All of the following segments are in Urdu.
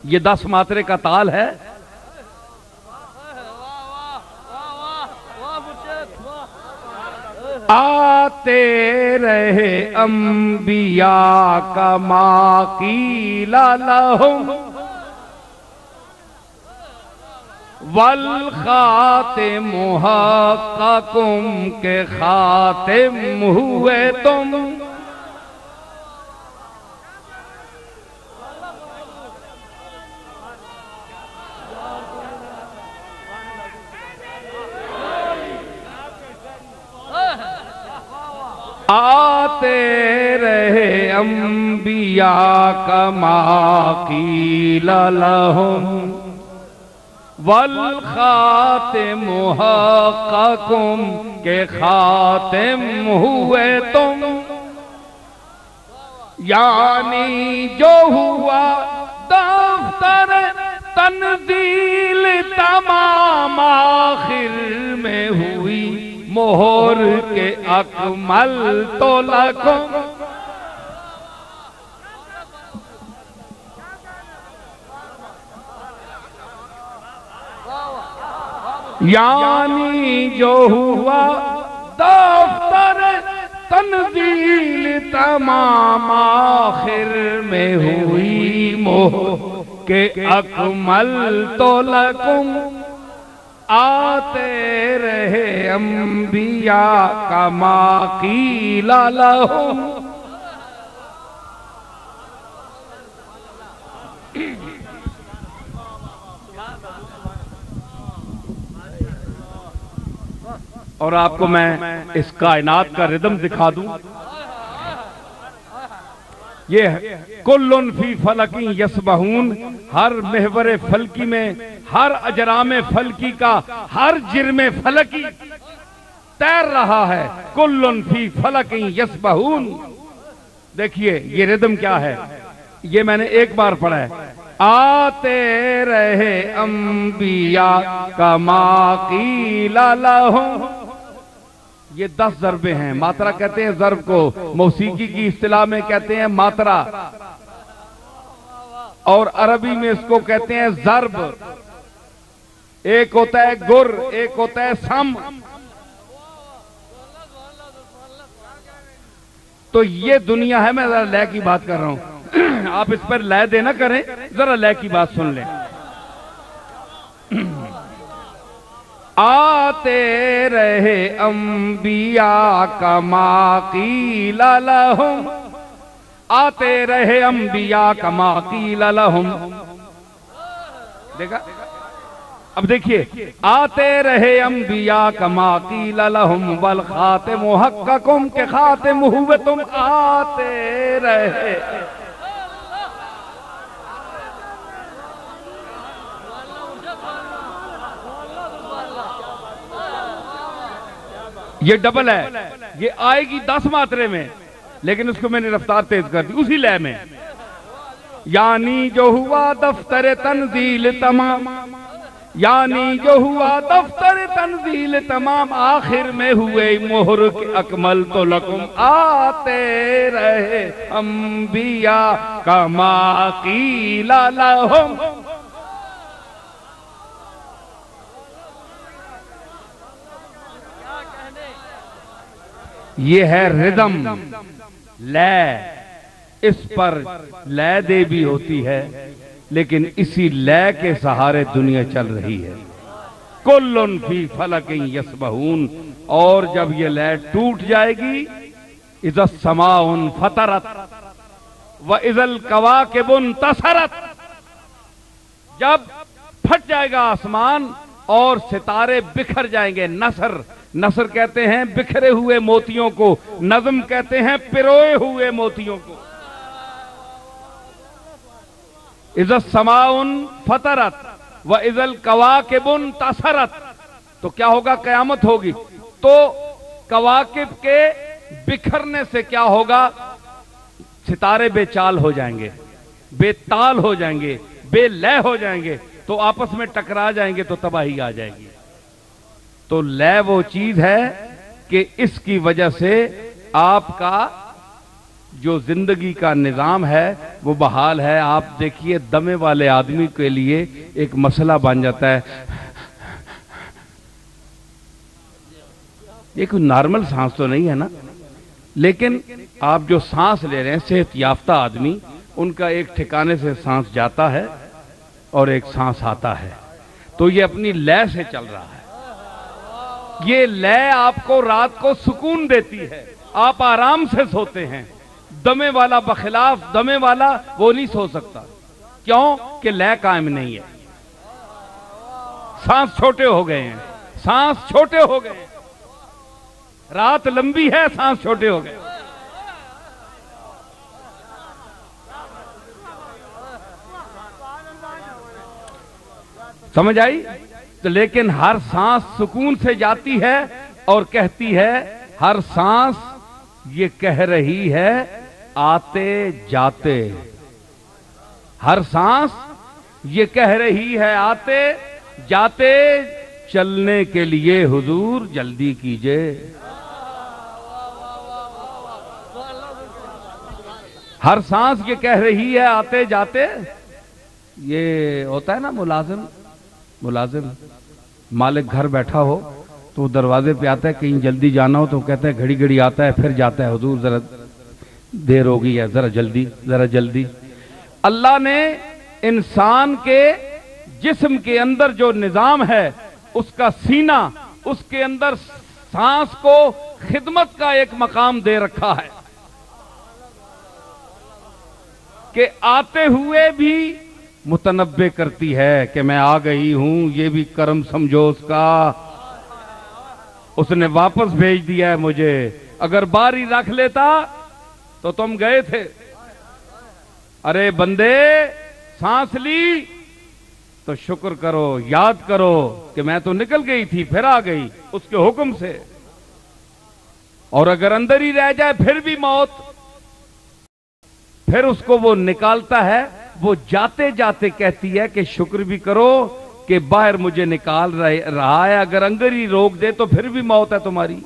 یہ 10 ماترے کا تال ہے. آتے رہے انبیاء کما قیل لہم والخاتم حقکم کے خاتم ہوئے تم. آتے رہے انبیاء کما قیل لہم والخاتم حقکم کے خاتم ہوئے تم. یعنی جو ہوا دفتر تنزیل تمام آخر میں ہوئی مہر کے اکملت لکم. یعنی جو ہوا دفتر تنزیل تمام آخر میں ہوئی مہر کے اکملت لکم. آتے رہے انبیاء کما قیل لہم. اور آپ کو میں اس کائنات کا ردم دکھا دوں. یہ کلن فی فلک یسبحون، ہر محور فلکی میں، ہر اجرام فلکی کا ہر جرم فلکی تیر رہا ہے. کلن فی فلک یسبحون. دیکھیے یہ ردم کیا ہے، یہ میں نے ایک بار پڑھا ہے. آتے رہے انبیاء کما قیل لہم. یہ 10 ضربیں ہیں. ماترا کہتے ہیں ضرب کو، موسیقی کی اصطلاح میں کہتے ہیں ماترا، اور عربی میں اس کو کہتے ہیں ضرب. ایک ہوتا ہے گر، ایک ہوتا ہے سم. تو یہ دنیا ہے. میں ذرا لے کی بات کر رہا ہوں، آپ اس پر لے دے نہ کریں، ذرا لے کی بات سن لیں. آتے رہے انبیاء کما قیل لہم. آتے رہے انبیاء کما قیل لہم. دیکھا؟ اب دیکھیے، آتے رہے انبیاء کما قیل لہم والخاتم حقکم کے خاتم ہوئے تم. آتے رہے. یہ ڈبل ہے، یہ آئے گی 10 ماترے میں، لیکن اس کو میں نے رفتار تیز کر دی اسی لے میں. یعنی جو ہوا دفتر تنزیل تمام، یعنی جو ہوا دفتر تنزیل تمام آخر میں ہوئے مہر کے اکملت لکم. آتے رہے انبیاء کما قیل لہم. یہ ہے ردم، لے. اس پر لے دے بھی ہوتی ہے، لیکن اسی لے کے سہارے دنیا چل رہی ہے. کلن فی فلک یسبحون. اور جب یہ لے ٹوٹ جائے گی، اذا السماء انفطرت واذا الکواکب انتصرت. جب پھٹ جائے گا آسمان اور ستارے بکھر جائیں گے. نثر کہتے ہیں بکھرے ہوئے موتیوں کو، نظم کہتے ہیں پروئے ہوئے موتیوں کو. اذا السماء انفطرت واذا الکواکب انتصرت. تو کیا ہوگا؟ قیامت ہوگی. تو کواکب کے بکھرنے سے کیا ہوگا؟ ستارے بے چال ہو جائیں گے، بے تال ہو جائیں گے، بے لے ہو جائیں گے، تو آپس میں ٹکرا جائیں گے، تو تباہی آ جائے گی. تو لے وہ چیز ہے کہ اس کی وجہ سے آپ کا جو زندگی کا نظام ہے وہ بحال ہے. آپ دیکھیے دمے والے آدمی کے لیے ایک مسئلہ بن جاتا ہے. یہ کوئی نارمل سانس تو نہیں ہے نا, لیکن آپ جو سانس لے رہے ہیں صحت یافتہ آدمی, ان کا ایک ٹھکانے سے سانس جاتا ہے اور ایک سانس آتا ہے, تو یہ اپنی لے سے چل رہا ہے. یہ لے آپ کو رات کو سکون دیتی ہے, آپ آرام سے سوتے ہیں. دمے والا بخلاف دمے والا وہ نہیں سو سکتا. کیوں کہ لے قائم نہیں ہے, سانس چھوٹے ہو گئے ہیں, سانس چھوٹے ہو گئے ہیں. رات لمبی ہے, سانس چھوٹے ہو گئے. سمجھ آئی؟ تو لیکن ہر سانس سکون سے جاتی ہے اور کہتی ہے, ہر سانس یہ کہہ رہی ہے آتے جاتے. ہر سانس یہ کہہ رہی ہے آتے جاتے, چلنے کے لیے حضور جلدی کیجئے. ہر سانس یہ کہہ رہی ہے آتے جاتے. یہ ہوتا ہے نا ملازم مالک گھر بیٹھا ہو تو دروازے پہ آتا ہے, کہیں جلدی جانا ہو تو کہتا ہے گھڑی گھڑی آتا ہے, پھر جاتا ہے حضور ذرا دیر ہو گئی ہے, ذرا جلدی. اللہ نے انسان کے جسم کے اندر جو نظام ہے, اس کا سینہ, اس کے اندر سانس کو خدمت کا ایک مقام دے رکھا ہے کہ آتے ہوئے بھی متنبع کرتی ہے کہ میں آ گئی ہوں. یہ بھی کرم سمجھو اس کا, اس نے واپس بھیج دیا ہے مجھے. اگر باری رکھ لیتا تو تم گئے تھے. ارے بندے سانس لی تو شکر کرو, یاد کرو کہ میں تو نکل گئی تھی پھر آ گئی اس کے حکم سے. اور اگر اندر ہی رہ جائے پھر بھی موت, پھر اس کو وہ نکالتا ہے. وہ جاتے جاتے کہتی ہے کہ شکر بھی کرو کہ باہر مجھے نکال رہا ہے, اگر اندر ہی روک دے تو پھر بھی موت ہے تمہاری.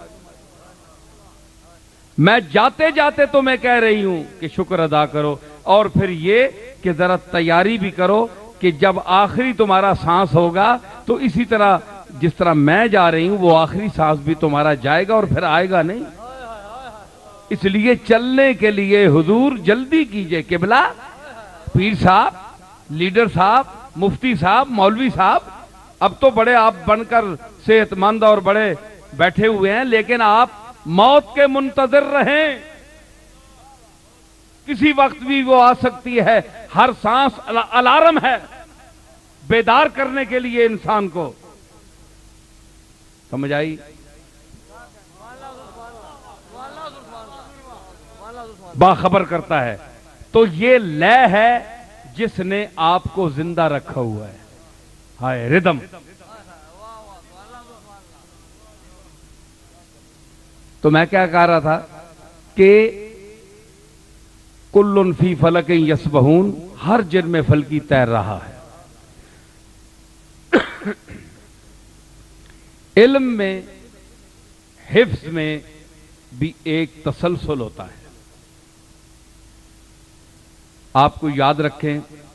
میں جاتے جاتے تو میں کہہ رہی ہوں کہ شکر ادا کرو, اور پھر یہ کہ ذرا تیاری بھی کرو کہ جب آخری تمہارا سانس ہوگا تو اسی طرح جس طرح میں جا رہی ہوں وہ آخری سانس بھی تمہارا جائے گا اور پھر آئے گا نہیں. اس لیے چلنے کے لیے حضور جلدی کیجئے. قبلہ پیر صاحب, لیڈر صاحب, مفتی صاحب, مولوی صاحب, اب تو بڑے آپ بن کر صحت مند اور بڑے بیٹھے ہوئے ہیں, لیکن آپ موت کے منتظر رہیں. کسی وقت بھی وہ آ سکتی ہے. ہر سانس الارم ہے بیدار کرنے کے لیے انسان کو. سمجھ آئی؟ باخبر کرتا ہے. تو یہ لے ہے جس نے آپ کو زندہ رکھا ہوا ہے. ہائے ردم. تو میں کیا کہہ رہا تھا کہ کل فی فلک یسبحون, ہر جرم فلکی تیر رہا ہے. علم میں, حفظ میں بھی ایک تسلسل ہوتا ہے. آپ کو یاد رکھیں,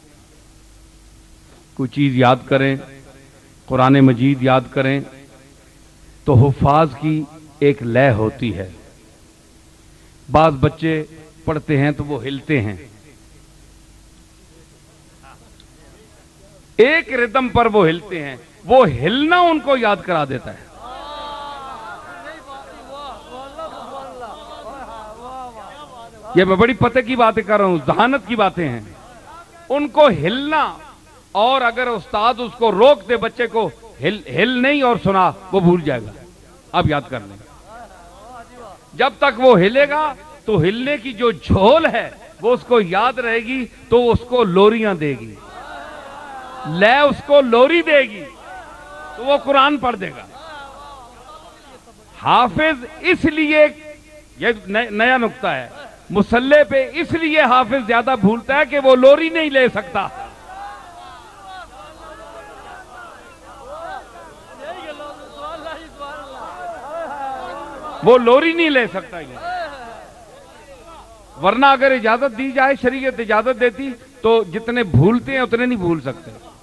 کوئی چیز یاد کریں, قرآن مجید یاد کریں تو حفاظ کی ایک لے ہوتی ہے. بعض بچے پڑھتے ہیں تو وہ ہلتے ہیں, ایک ردم پر وہ ہلتے ہیں, وہ ہلنا ان کو یاد کرا دیتا ہے. یہ میں بڑی پتہ کی باتیں کر رہا ہوں, ذہانت کی باتیں ہیں. ان کو ہلنا, اور اگر استاد اس کو روک دے بچے کو, ہل نہیں اور سنا, وہ بھول جائے گا. اب یاد کر لیں, جب تک وہ ہلے گا تو ہلنے کی جو جھول ہے وہ اس کو یاد رہے گی, تو اس کو لوریاں دے گی, لے اس کو لوری دے گی تو وہ قرآن پڑھ دے گا. حافظ اس لیے, یہ نیا نقطہ ہے, مسلح پہ اس لیے حافظ زیادہ بھولتا ہے کہ وہ لوری نہیں لے سکتا. وہ لوری نہیں لے سکتا. ورنہ اگر اجازت دی جائے، شریعت اجازت دیتی تو جتنے بھولتے ہیں اتنے نہیں بھول سکتے.